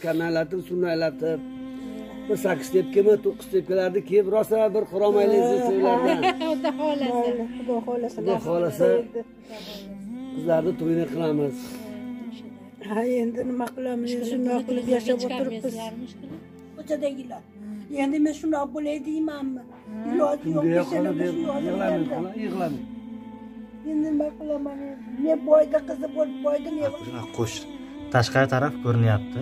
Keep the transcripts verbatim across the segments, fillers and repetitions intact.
o'tkanni aylatib, suvni aylatib, bir sakkiz tepkimi, to'qqiz tepkalarni kiyib, rosa bir quromayliksiz to'ylardan. Xudo xolasa. Xudo xolasa. Xudo xolasa qizlarni to'yini qilamiz. Ha, endi nima qilamiz? Shunday qilib yashab o'tiribmiz. Ko'chadagilar. Endi men shunday bo'lay deymanmi? Iloji yo'q, yig'lamang, yig'lamang. Endi nima qilaman? Men boyda qizi bo'lib boyda ne qo'sh tashqari taraf ko'rinyapti.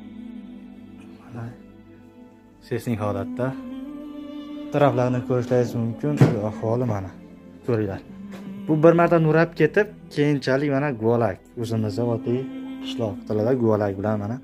Mana sesning holatda taraflarni ko'rishlaringiz mumkin. Ahvoli mana ko'ringlar. Bu bir marta nurab ketib, keyinchalik mana guvalak, o'zimizda oddiy qishloq tilida guvalak bilan mana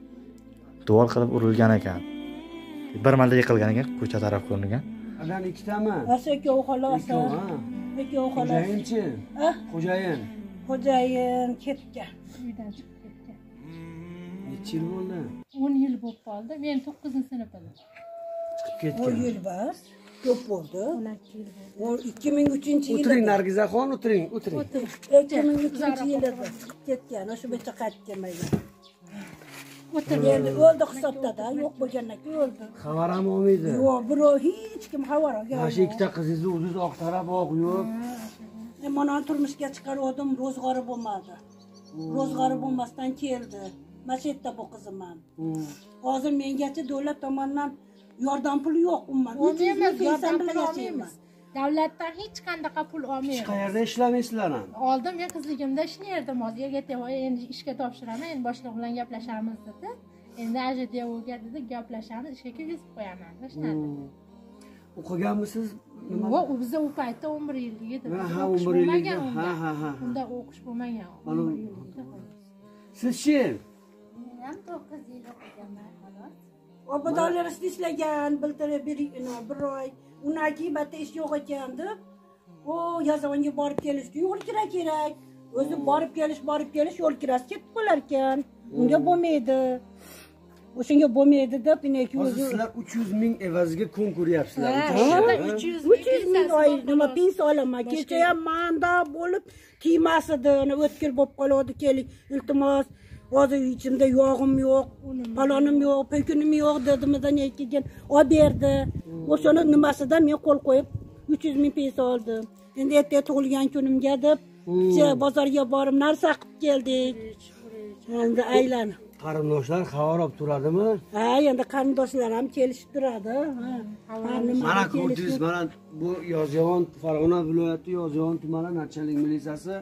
duol qilib urilgan ekan. Bir marta yiqilgan ekan, ko'cha taraf ko'ringan. Adan ikkitami? Asaka xolos. Ikkovi xolos. Xo'jayinchi? Ha? Xo'jayin. Xo'jayin ketgan. Uydan chiqib ketgan. Necha yil bo'ldi? o'n yil bo'lib qoldi. Men to'qqizinchi sinfda. Chiqib ketgan. o'n yil bas. Ko'p bo'ldi. o'n ikki yil bo'ldi. O ikki ming uchinchi yilda. O'tiring Nargizaxon, o'tiring, o'tiring. ikki ming uchinchi yilda chiqib ketgan. O'sha bitta qaytib kelmaydi. O'tirib Endi o'ldi hisobda-da, yo'q bo'lgandan keyin o'ldi. Xabar ham olmaydi. Yo'q, birov hech kim xabar olgan. Mana shu ikkita qizingizni o'zingiz oq taraf oq yo'q. Mana turmushga chiqardim, ro'zg'ori bo'lmadi. Ro'zg'ori bo'lmasdan keldi. Mana shu yerda bu qizim ham. Hozir mengacha davlat tomonidan yordam puli yo'q umuman. olmaymiz, yordam pul olmaymiz. Davlatdan hech qanday pul olmaymiz. Qayerda ishlamaysizlar ham? Oldin men qizligimda ishlardim. Hozir ertaga endi ishga topshiraman, endi boshliq bilan gaplashamiz dedi. Endi ajdevoga dedi, gaplashamiz, ishga kirgizib qo'yaman. Tashnadi. O'qiganmisiz? Nima? Yo'q, u bizda u paytda o'n bir yillik edi. Ha, o'n bir yillik. Ha, ha, ha. Unda o'qish bo'lmagan. o'n bir yillik. Siz-chi? Men ham to'qqiz yil o'qiganman, xolos. Obodonlarida ishlagan, bildirib bir bir oy. Undan keyin bitta ish yo'q ekan deb, o Yazovonga borib kelishga yo'l kira kerak. O'zi borib kelish, borib kelish yo'l kirasi ketib qolar ekan. Unga bo'lmaydi. O'shunga bo'lmaydi deb, ineki o'zi Sizlar uch yuz ming evaziga kun ko'ryapsizlar. uch yuz ming oy nima pensiya olaman. Kecha ham manda bo'lib kiymas edi. O'tkir bo'lib qoladi, keling, iltimos. Hozir ichimda yog'im yo'q, palonim yo'q, pekinim yo'q dedimidan keyin olib berdi. O'shani nimasidan men qo'l qo'yib uch yuz ming pensiya oldim. Endi ertaga tug'ilgan kunimga deb bozorga borib narsa qilib keldik. Endi aylanib. Qarindoshlar xabar olib turadimi? Ha, endi qarindoshlar ham kelishib turadi. Mana ko'rdingiz, mana bu Yozyovon, Farg'ona viloyati Yozyovon tumani nachalnik militsiyasi.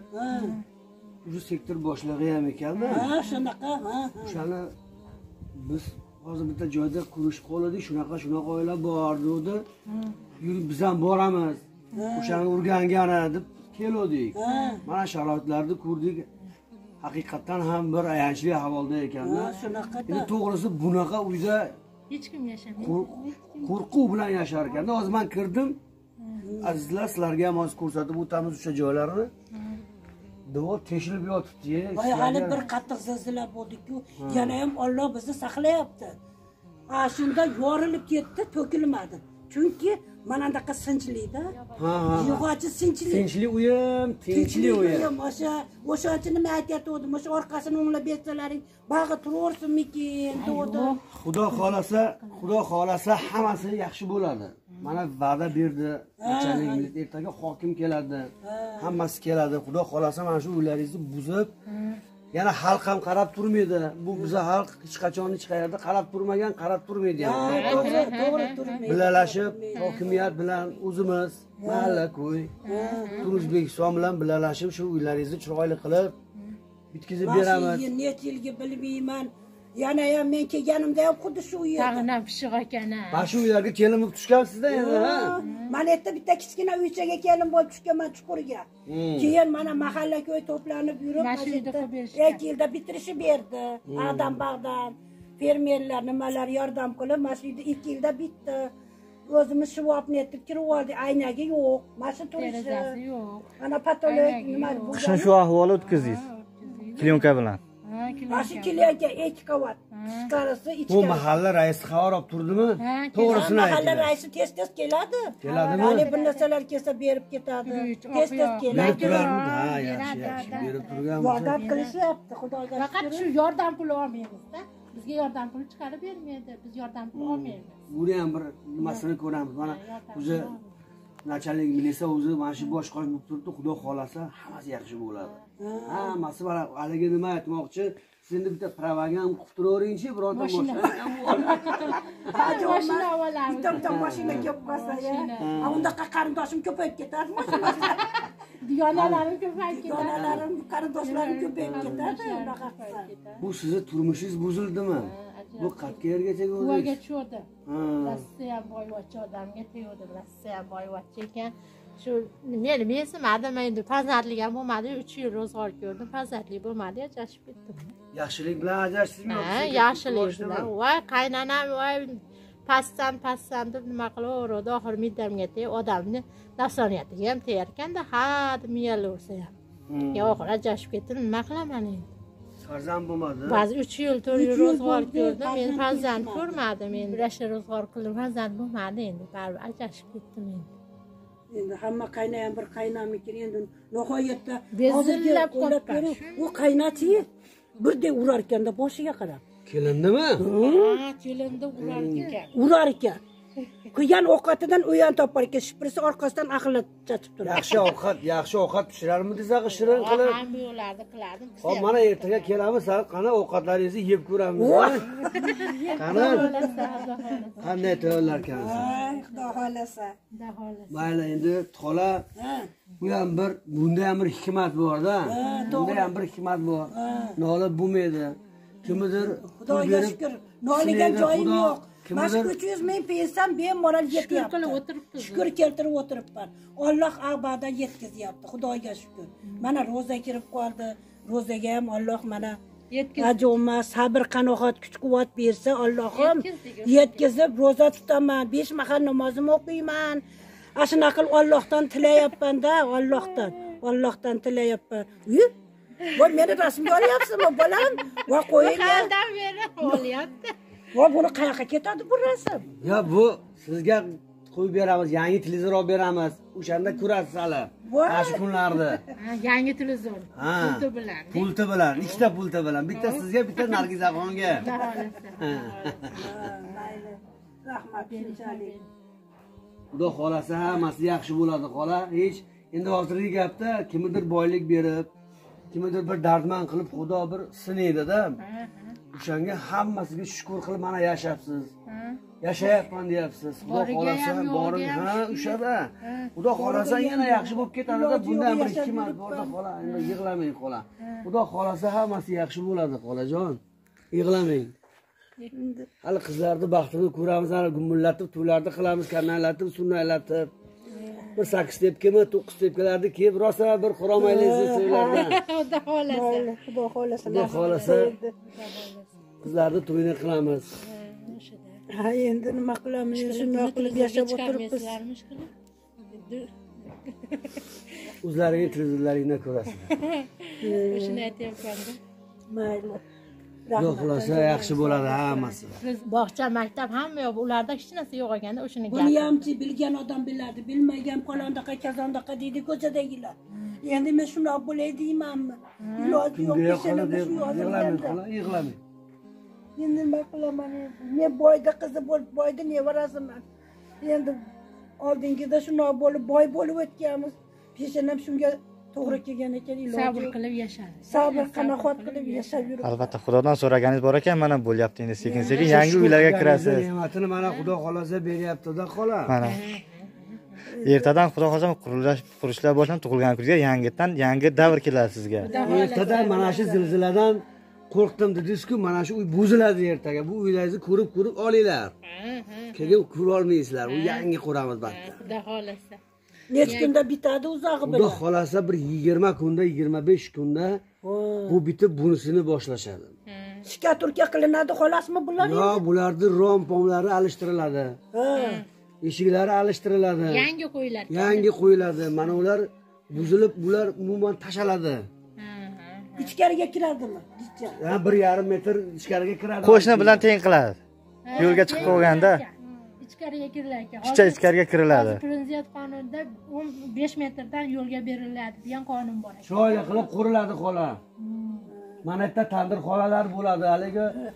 Shu sektor boshlig'i ham ekanda. Ha, shunaqa, ha. O'shani biz hozir bitta joyda ko'rishib qoldik, shunaqa shunaqa oila bor dedi. Yurib biz ham boramiz. O'shani o'rgangani deb keldik. Mana sharoitlarni ko'rdik. Haqiqatan ham bir ayanchli ahvolda ekanda. Shunaqa. Endi to'g'risi bunaqa uyda hech kim yashamaydi. Qo'rquv bilan yashar ekanda. Hozir men kirdim. Azizlar, sizlarga ham hozir ko'rsatib o'tamiz o'sha joylarni. Devor teshilib yotibdi. Voy, hali bir qattiq zilzila bo'ldi-ku, yana ham Alloh bizni saqlayapti. Ha, shunda yorilib ketdi, to'kilmadi. Chunki mana bunaqa sinchlikda. Ha, ha. Yog'ochi sinchlik. Tinchli uyim, tinchli uyim. O'sha, o'sha nima aytayotgandim, o'sha orqasini o'nglab bersalaring, bag'i turaversinmikin, dedi. Xudo xolasa, Xudo xolasa hammasi yaxshi bo'ladi. Mana va'da berdi. Nachalnik ertaga hokim keladi. Hammasi keladi. Xudo xolasa mana shu uylaringizni buzib, yana xalq ham qarab turmaydi. Bu biza xalq hech qachon hech qayerda qarab turmagan, qarab turmaydi ham. To'g'ri, to'g'ri turmaydi. Birlashib, hokimiyat bilan o'zimiz, mahalla, ko'y, O'zbekiston bilan birlashib shu uylaringizni chiroyli qilib bitkizib beramiz. Men necha yilga bilmayman. Yana ham men kelganimda ham xuddi shu uy edi. Tag'ina pishiq ekan. Mana shu uylarga kelib tushgansizda endi, ha? Mana yerda bitta kichkina uychaga kelin bo'lib tushganman chuqurga. Keyin mana mahalla ko'y to'planib yurib, mana shu yerda qilib berishgan. ikki yilda bitirishib berdi. Adam bag'dan fermerlar nimalar yordam qilib, mana shu yerda ikki yilda bitdi. O'zimiz shuvobni etib kirib oldik, aynagi yo'q, mana shu turishi yo'q. Ana patolog nima bu. Qishni shu ahvoli o'tkazdingiz. Klyonka bilan. Mana shu klyonka ikki qavat. Tashqarisi ichki. Bu mahalla raisi xabar olib turdimi? To'g'risini ayting. Mahalla raisi tez-tez keladi. Keladimi? Hali bir narsalar kelsa berib ketadi. Tez-tez keladi. Berib turarmidi? Ha, yaxshi, yaxshi. Berib turganmiz. Yordam qilishyapti, Xudoga Faqat shu yordam puli olmaymiz-da. bizga yordam puli chiqarib bermaydi, biz yordam puli olmaymiz. Buni ham bir nimasini ko'ramiz. Mana o'zi nachalnik militsiya o'zi mana shu bosh qosh bo'lib turibdi, xudo xolasa hammasi yaxshi bo'ladi. Hammasi mana haligi nima aytmoqchi, siz endi bitta pravagan qilib turavering-chi, bironta mashina ham bor. Mashina olamiz. Bitta mashina kelib qolsa, ya. Undaqa qarindoshim ko'payib ketadi mashina. Diyonalarim ko'payib ketadi. Diyonalarim, qarindoshlarim ko'payib ketadi, unaqa qilsa. Bu sizni turmushingiz buzildimi? Bu qayerga yergacha bo'ldi? Buvaga tushdi. Rossiya boyvachcha odamga tegdi. Rossiya boyvachcha ekan. Shu meni mensimadi, men endi farzandlik ham bo'lmadi, uch yil ro'zg'or ko'rdim, farzandlik bo'lmadi, ajrashib ketdim. Yaxshilik bilan ajrashdingmi? Ha, yaxshilik bilan. Voy, qaynonam voy pastdan pastdan deb nima qilaveradi, oxir middamga tegib odamni nafsoniyatiga ham tegar ekanda, ha deb miyallaversa ham. Ya oxir ajrashib ketdim, nima qilaman endi? Farzand bo'lmadi. Ba'zi uch yil, to'rt yil ro'zg'or ko'rdim, men farzand ko'rmadim, men rasha ro'zg'or qildim, farzand bo'lmadi endi, baribir ajrashib ketdim endi. Endi hamma qayna ham bir qaynamikin endi nihoyatda bezillab qolgan. U qaynachi birdek urar ekanda boshiga qarab. Kelindimi? Ha, kelindi urar ekan. Urar ekan. Kuygan ovqatidan o'yan topar ekan, shipirsa orqasidan aqli chachib turadi. Yaxshi ovqat, yaxshi ovqat pishirarmidingiz, shirin qilib? Ham yo'lardi qilardim. Hop, mana ertaga kelamiz, sal qana ovqatlaringizni yeb ko'ramiz. Qani? Qanday tayyorlar ekansiz? Ay, xudo xolasa. Xudo xolasa. Mayli, endi xola, bu ham bir bunda ham bir hikmat bor-da. Bunda ham bir hikmat bor. Nola bo'lmaydi. Kimdir Xudoga shukr, noligan joyim yo'q. Mas uch yuz ming pensiyam bemalol yetyapti. Shukr qilib o'tiribsiz. Shukr keltirib o'tiribman. Alloh abada yetkazyapti. Xudoga shukr. Mana roza kirib qoldi. Rozaga ham Alloh mana yetkazdi. Sabr, qanoat, kuch-quvvat bersa, Allohim yetkazib roza tutaman, besh mahal namozimni o'qiyman. Ashuna qilib Allohdan tilayapman-da, Allohdan. Allohdan tilayapman. Voy, meni rasmga olyapsizmi, bolam? Voy, qo'ying. Qaldan beri olyapti. Voy, buni qayoqqa ketadi bu rasm? Ya bu sizga qo'yib beramiz, yangi televizor olib beramiz. O'shanda ko'rasiz hali. Mana shu kunlarda. Ha, yangi televizor. Pulti bilan. Pulti bilan, ikkita pulti bilan. Bitta sizga, bitta Nargizaxonga. Mayli. Rahmat shunchalik. Xudo xolasa hammasi yaxshi bo'ladi, xola. Hech endi hozirgi gapda kimdir boylik berib, kimdir bir dardman qilib Xudo bir sinaydi-da. O'shanga hammasiga shukr qilib mana yashayapsiz. Yashayapman deyapsiz. Xudo xolasa boring, ha, o'shada. Xudo xolasa yana yaxshi bo'lib ketadi-da. Bundan bir hikmat bor-da, xola. Endi yig'lamang, xola. Xudo xolasa hammasi yaxshi bo'ladi, xolajon. Yig'lamang. Hali qizlarni baxtini ko'ramiz, hali gumullatib, to'ylarni qilamiz, kanallatib, sunnaylatib. Bir sakkiz tepkimi, to'qqiz tepkalarni kiyib, rosa bir xuromaylaysiz to'ylarda. Xudo xolasa. Xudo xolasa. Xudo xolasa. Qizlarni to'yini qilamiz. Ha, endi nima qilamiz? Shunday qilib yashab o'tiribmiz. O'zlaringiz televizorlaringdan ko'rasizlar. Shuni aytayapman-da. Mayli. Xudo xolasa yaxshi bo'ladi hammasi. Bog'cha, maktab hamma yo'q, ularda hech narsa yo'q ekanda, o'shuni gap. Buni hamchi bilgan odam biladi, bilmagan palondaqa kazondaqa deydi ko'chadagilar. Endi men shunday bo'lay deymanmi? Iloji yo'q deb yig'lamang, xola, yig'lamang. Endi nima qilaman? Men boyda qizi bo'lib, boyda nevarasiman. Endi oldingida shunday bo'lib, boy bo'lib o'tganmiz. Peshanam shunga to'g'ri kelgan ekan, iloji sabr qilib yashadi. Sabr, qanoat qilib yashab yuribmiz. Albatta, Xudodan so'raganingiz bor ekan, mana bo'lyapti endi sekin-sekin yangi uylarga kirasiz. Ne'matini mana Xudo xolasa beryapti-da, xola. Mana. Ertadan Xudo xolasa qurilish qurishlar boshlanib, tug'ilgan kunga yangidan yangi davr keladi sizga. Ertadan mana shu zilziladan qo'rqdim dedingiz-ku, mana shu uy buziladi ertaga. Bu uylaringizni ko'rib-ko'rib olinglar. Keyin ko'ra olmaysizlar. Bu yangi quramiz batda. Xudo xolasa. Nech kunda bitadi uzog'i bilan? Xudo xolasa bir yigirma kunda, yigirma besh kunda bu bitib bunisini boshlashadi. Shikaturka qilinadi xolasmi bular? Yo'q, bularni rom pomlari alishtiriladi. Ha. Eshiklari alishtiriladi. Yangi qo'yiladi. Yangi qo'yiladi. Mana ular buzilib, bular umuman tashaladi. Ichkariga kiradimi? Ha, bir yarim metr ichkariga kiradi. Qo'shni bilan teng qiladi. Yo'lga chiqib qolganda ichkariga kiriladi. Picha ichkariga kiriladi. Prezident qonunida o'n besh metrdan yo'lga beriladi degan qonun bor. Shoyli qilib quriladi, xola. Mana bu yerda tandir xolalar bo'ladi. Haligi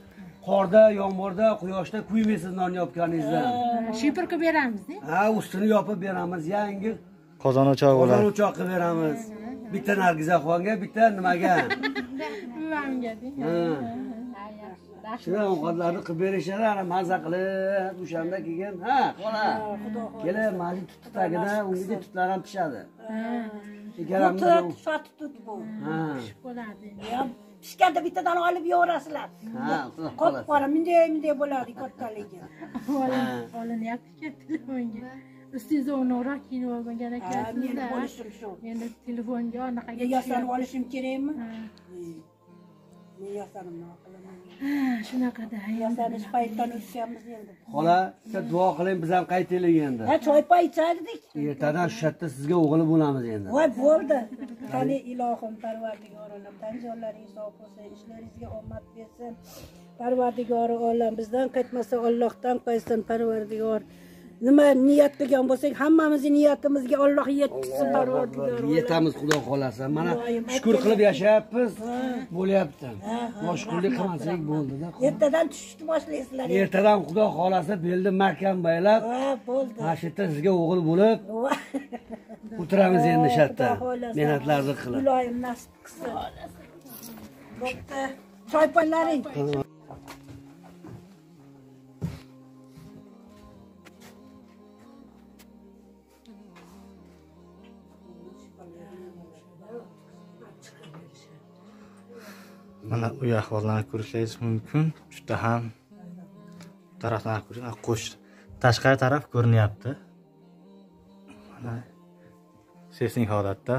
qorda, yomg'irda, quyoshda kuymaysiz non yopganingizdan. Shipir qilib beramiz. Ha, ustini yopib beramiz. Yangi Qozon o'choq bo'ladi. qozon o'choq qilib beramiz. Bitta Nargizaxonga, bitta nimaga? Buvamga deng. Shuna ovqatlarni qilib berishadi, ana mazza qilib, o'shanda keyin, ha, xola. Kelib, mana tutdi tagida, unga tutlar ham pishadi. Shekaramni Tut, sotib tut bu. ha. Bo'ladi. Pishganda bittadan olib yo'rasizlar. Ha, Qop qora, bunday bunday bo'ladi kattaligi. Olinyapti telefonga. Ustingizda o'rnoqroq kiyinib olmagan Ha, ekansizda. meni bo'lishim shu. Endi telefonga anaqaga Yasanib olishim kerakmi? Men yasanib nima qilaman? Shunaqada. Yasanish paytdan o'tishamiz endi. Xola, bitta duo qiling, biz ham qaytaylik endi. Ha, choy pay ichardik. Ertadan shu yerda sizga o'g'il bo'lamiz endi. Voy, bo'ldi. Qani ilohim Parvardigor olam, tan jonlaringiz sog' bo'lsin, ishlaringizga omad bersin. Parvardigor olam, bizdan qaytmasa Allohdan qaytsin Parvardigor. Nima niyat qilgan bo'lsak, hammamizni niyatimizga Alloh yetkazsin Parvardigor. Yetamiz, Xudo xolasa. Mana shukr qilib yashayapmiz. Bo'lyapti. Boshqurlik qilmasak bo'ldi-da. Ertadan tushishni boshlaysizlar. Ertadan Xudo xolasa belni mahkam baylab, Ha, bo'ldi. mana shu yerda sizga o'g'il bo'lib o'tiramiz endi shu yerda. Mehnatlarni qilib. Ilohim nasib qilsin. Bo'pti. Choy paylaring. Mana uy ahvolini ko'rishingiz mumkin. Juda ham tarafdan ko'ring, qo'sh tashqari taraf ko'rinyapti. Mana sesning holatda.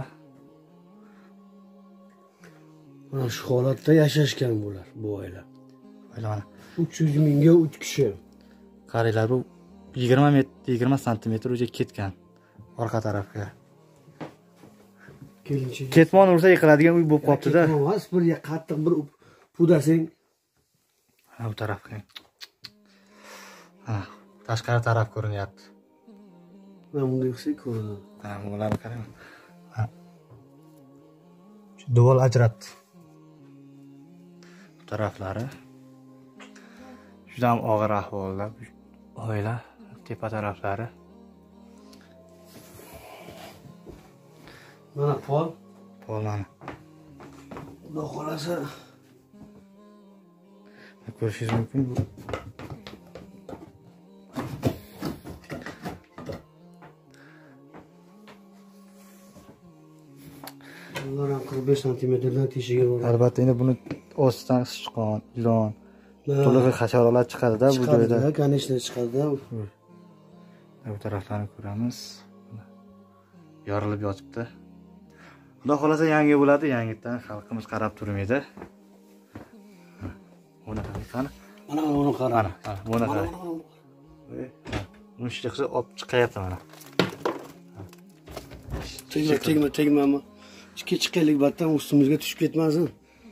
Mana shu holatda yashashgan bular, bu oila. Mana uch yuz mingga uch kishi. qaranglar, bu yigirma metr, yigirma santimetr o'zi ketgan orqa tarafga. Kelinchi. Ketmon ursa yiqiladigan uy bo'lib qopti-da. Ketmon bir qattiq bir pudasing. Mana bu tarafga. Ha, tashqari taraf ko'rinyapti. Mana bunday qilsak ko'rinadi. Mana bularni qarang. Ha. Shu devor ajratdi. Bu taraflari juda ham og'ir ahvolda oila, tepa taraflari. Mana pol, Pol mana. Xudo xolasa ko'rishingiz mumkin. Bunlar ham qirq besh santimetrdan teshigi bor. Albatta endi buni ostidan sichqon, ilon, to'liq hasharotlar chiqadi-da bu joyda. Chiqadi, конечно chiqadi-da. Bu taraflarni ko'ramiz. Yorilib yotibdi. Xudo xolasa yangi bo'ladi, yangitdan xalqimiz qarab turmaydi. Buni qarang. Mana uni qarang. Mana, mana, buni qarang. Buni shikasi olib chiqayapti mana. Tegma, tegma, tegma. Ichki chiqaylik batdan ustimizga tushib ketmasin.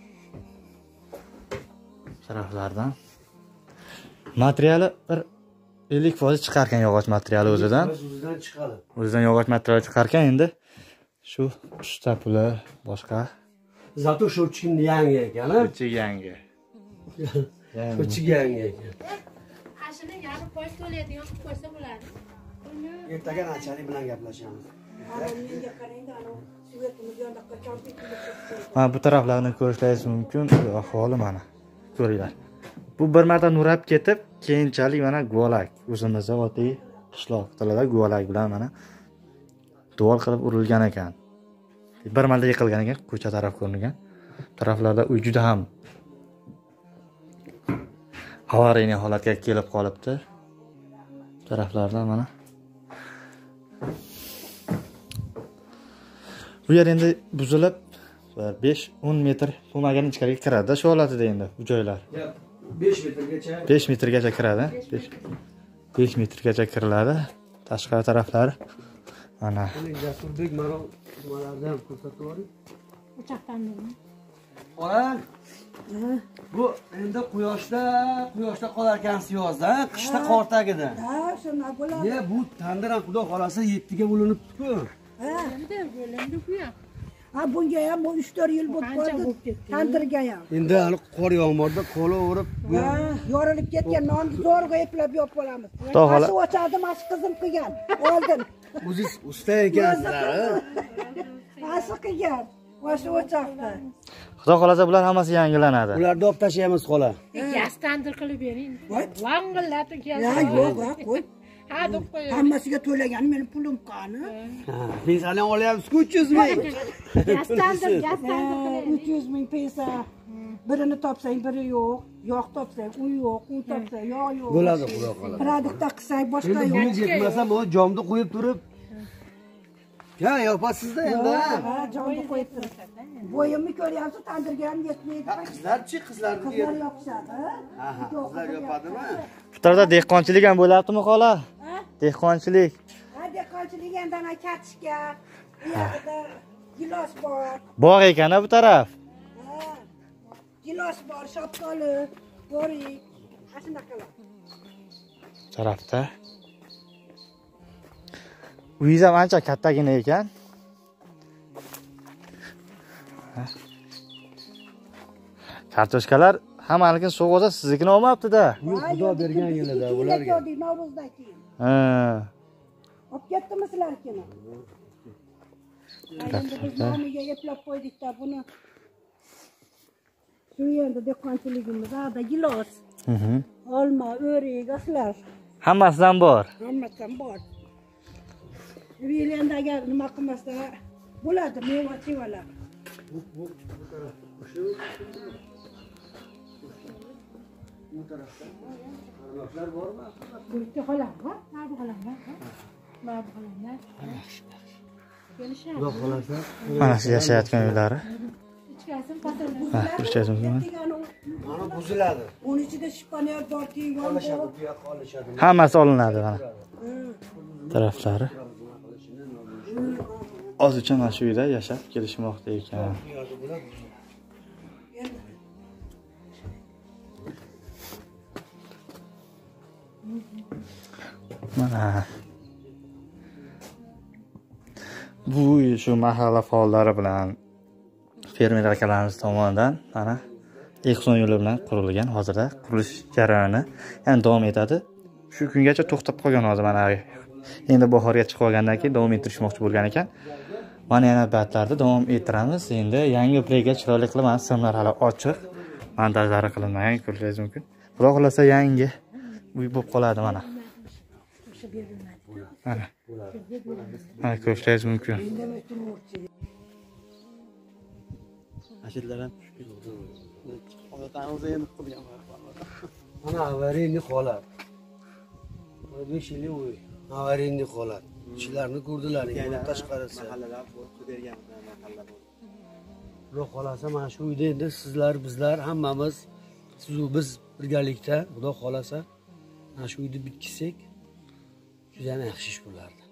Taraflardan materiali bir ellik foiz chiqar ekan, yog'och materiali o'zidan. O'zidan chiqadi. O'zidan yog'och material chiqar ekan, endi shu usta puli boshqa. Zato shu uchun yangi ekan, ha? Uchi yangi. Uchi yangi ekan. Ashini yarim foiz to'laydigan qilib qo'ysa bo'ladi. Ertaga nachalik bilan gaplashamiz. Menga qarangda, ana svetimiz yoqqa chompik qilib. Mana bu taraflarni ko'rishingiz mumkin. Ahvoli mana. Ko'ringlar. Bu bir marta nurab ketib, keyinchalik mana guvalak. O'zimizda oddiy qishloq tilida guvalak bilan mana duval qilib urilgan ekan. Bir marta yiqilgan ekan, ko'cha taraf ko'ringan. Taraflarda uy juda ham avariya holatga kelib qolibdi. Taraflarda mana bu yer endi buzilib besh o'n metr to'magan ichkariga kiradi-da shu holatida endi bu joylar. besh metrgacha. besh metrgacha kiradi. besh metrgacha kiriladi. Tashqari taraflari mana. Jasurbek mana nimalardan ko'rsatib yuboring. O'choqdan nima? Ola. Bu endi quyoshda, quyoshda qolar ekansiz yozda, qishda qor tagida. Ha, shuna bo'ladi. Ne bu tandir ham Xudo xolasa yetti ga bo'linibdi-ku. Ha, Endi bo'lindi bu ham. Ha bunga ham uch to'rt yil bo'lib qoldi. Tandirga ham. Endi hali qor yomg'irda qolaverib, bu Ha, yorilib ketgan nonni zo'rg'a eplab yopib olamiz. Xudo xola- Shu ochadi, mas qizim qilgan. Oldin. o'ziz usta ekansizlar. Asi qilgan. O'sha o'choqda. Xudo xolasa bular hammasi yangilanadi. Ularni olib tashlaymiz xola. Gaz tandir qilib bering. Voy. Vangillatib gaz. Ya yo'q, ha, qo'y. Ha, deb qo'ying. Hammasiga to'lagan meni pulim qani? Ha, pensiyadan olyapsiz-ku uch yuz ming. Gaz tandir, gaz tandir qiling. uch yuz ming pensa. Birini topsang biri yo'q, yog' topsang u yo'q, u topsang yog' yo'q. Bo'ladi, xudo xohlasa. Produktda qilsak boshqa Endi yo'q. buni yetmasa, bu jomni qo'yib turib. Ha, yopasizda endi. Ha, jonni qo'yib turib. Bo'yimni ko'ryapsiz, tandirga ham yetmaydi. Qizlarchi, qizlarni Qizlar yopishadi. Ha, ha, qizlar yopadimi? Bu tarafda dehqonchilik ham bo'lyaptimi xola? Dehqonchilik. Ha, dehqonchilik ham dana kartishka, bu yerda gilos bor. Bog' ekan bu taraf. Ha. Gilos bor, shopkoli, bo'rik. Ana shunaqalar. Bu tarafda. Uyingiz ham ancha kattagina ekan. Kartoshkalar hammanikini sug'oza, siznikini olmabdi-da. Yo'q, Xudo bergan yilida ularga. Navro'zdan keyin. Ha. Olib ketdimi sizlarkini? Endi biz nomiga eplab qo'ydik-da buni. Shu yerda dehqonchiligimiz, hada gilos, Mhm. olma, o'rik, aslar, Hammasidan bor. hammasidan bor. Bu yil endi agar nima qilmasa bo'ladi, meva-chevalar. Qarindoshlar bormi? Bitta xolam bor. Nari qilaman. Nari qilaman. Kelishadi. Xudo xolasa. Mana shu yashayotgan uylari. Ichkasin patirlar. Ha, ko'rishingiz mumkin. Mana buziladi. Uning ichida shipaniya bor, tiygan Qolishadi, bor. bu yoqqa olishadi. Hammasi olinadi mana. Taraflari. Hozircha mana shu uyda yashab kelishmoqda ekan. Mana bu uy shu mahalla faollari bilan fermer akalarimiz tomonidan mana ehson yo'li bilan qurilgan. Hozirda qurilish jarayoni yana davom etadi. Shu kungacha to'xtab qolgan hozir mana endi bahorga chiqib olgandan keyin davom ettirishmoqchi bo'lgan ekan. Mana yana batlarda davom ettiramiz. Endi yangi pleyga chiroyli qilaman. Simlar hali ochiq. Montajlari qilinmagan, ko'rishingiz mumkin. Xudo xolasa yangi uy bo'lib qoladi mana. Mana. Mana ko'rishingiz mumkin. Ashirlardan mana avariyni holat. besh yillik uy. Avariyni holat. Kishilarni ko'rdilar, yana tashqarisi. Mahallalar bergan mahalla bo'ldi. Xudo xolasa mana shu uyda endi sizlar, bizlar hammamiz siz u biz birgalikda, Xudo xolasa mana shu uyni bitkizsak juda yaxshi ish bo'lardi.